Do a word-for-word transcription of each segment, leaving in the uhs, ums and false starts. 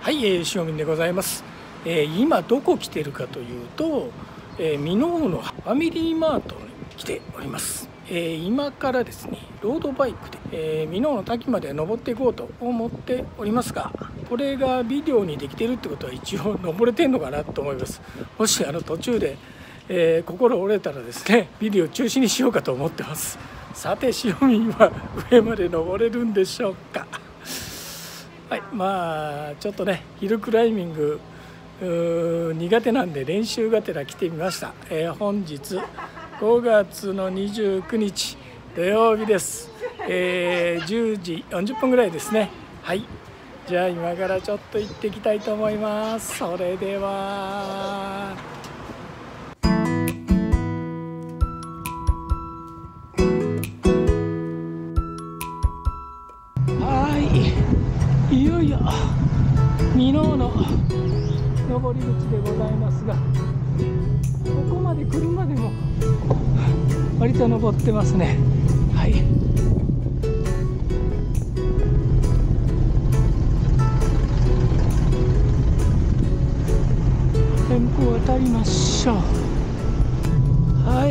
はい、えー、塩見でございます。えー、今どこ来てるかというと、えー、箕面のファミリーマートに来ております。えー、今からですねロードバイクで、えー、箕面の滝まで登っていこうと思っておりますが、これがビデオにできてるってことは一応登れてんのかなと思います。もしあの途中で、えー、心折れたらですねビデオ中止にしようかと思ってます。さて塩見は上まで登れるんでしょうか。はい、まあちょっとねヒルクライミング苦手なんで練習がてら来てみました。えー、本日ごがつのにじゅうくにち土曜日です。えー、じゅうじよんじゅっぷんぐらいですね。はい、じゃあ今からちょっと行ってきたいと思います。それではいよいよ箕面の登り口でございますが、ここまで車でも割と登ってますね。はい、天候を渡りましょう。はい、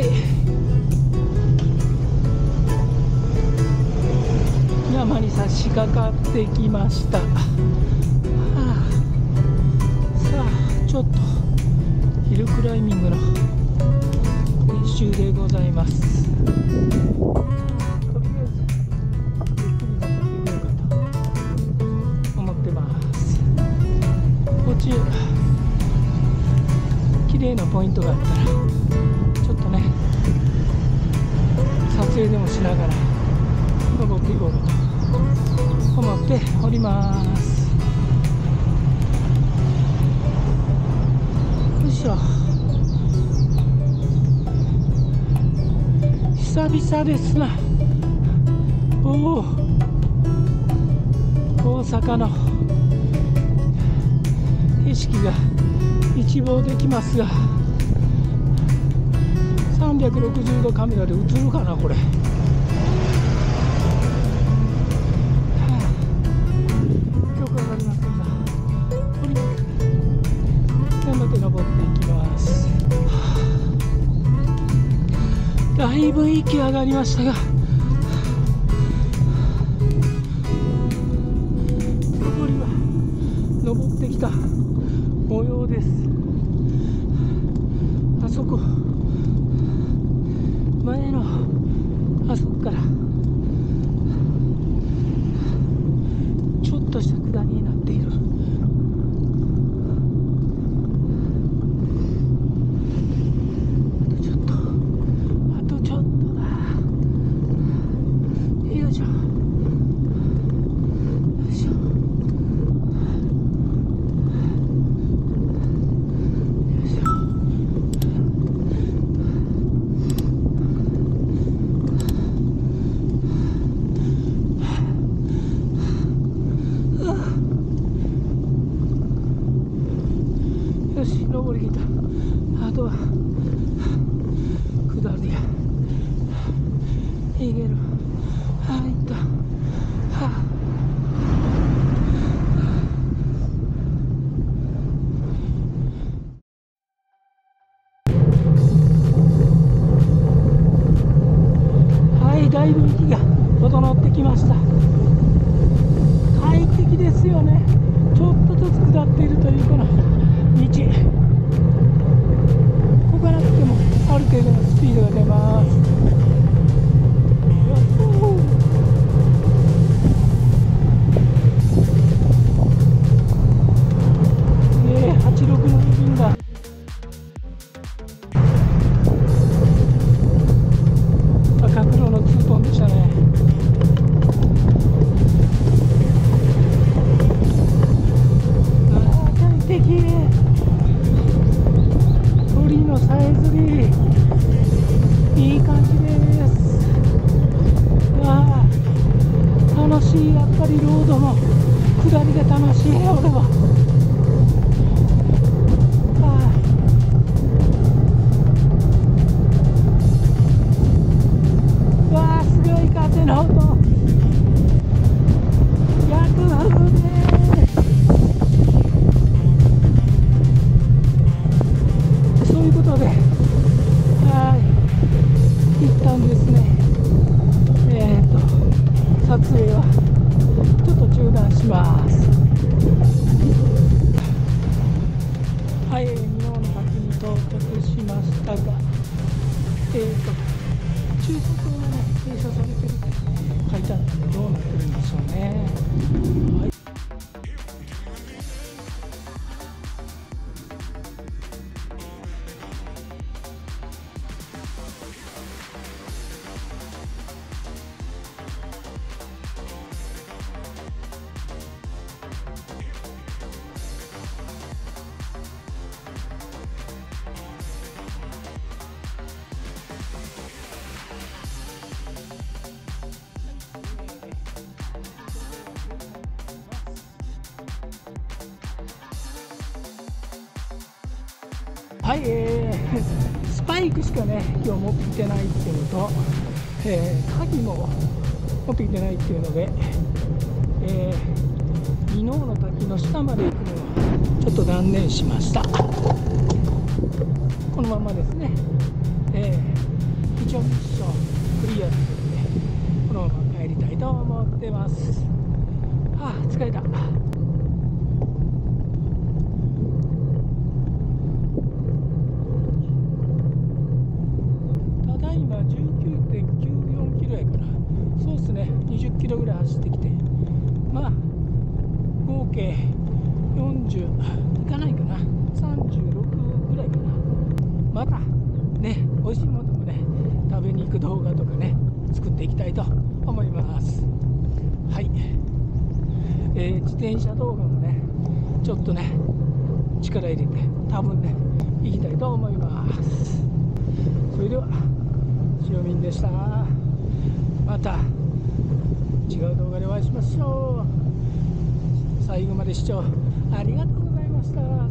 山に差し掛かってきました。はあ、さあちょっとヒルクライミングの練習でございます。とりあえずゆっくり登っていこうかと思ってます。途中綺麗なポイントがあったらちょっとね撮影でもしながら登っていこうかと思っております。よいしょ、久々ですな。おお、大阪の景色が一望できますが、さんびゃくろくじゅうどカメラで映るかなこれ。だいぶ息上がりましたが、登りは登ってきた模様です。あそこ前のあそこからちょっとした下りになっている。よし、登りきった。あとは下りや。いける。ああ、いった。はあ。はい、だいぶ息が整ってきました。快適ですよね。ちょっとずつ下っているというこの道、ここから来てもある程度のスピードが出ます。えー、はちじゅうろくの便だ。赤黒のツートンでしたね。鳥のさえずりいい感じです。わあ、楽しい。やっぱりロードの下りが楽しい。俺はわあ、すごい風の音。逆風です。 はい、えー、スパイクしかね今日持ってきてないっていうのと、えー、鍵も持ってきてないっていうので、えー、箕面の滝の下まで行くのはちょっと断念しました。このままですね、えー、一応ミッションクリアということでこのまま帰りたいと思ってます。はあ、疲れた。ただいま じゅうきゅうてんきゅうよん キロやから、そうですね、にじゅっキロぐらい走ってきて、まあ合計よんじゅういかないかな、さんじゅうろくぐらいかな。またね、美味しいものもね食べに行く動画とかね作っていきたいと思います。はい、えー、自転車動画もねちょっとね力入れて多分ね行きたいと思います。それではしおみんでした。また違う動画でお会いしましょう。最後まで視聴ありがとうございました。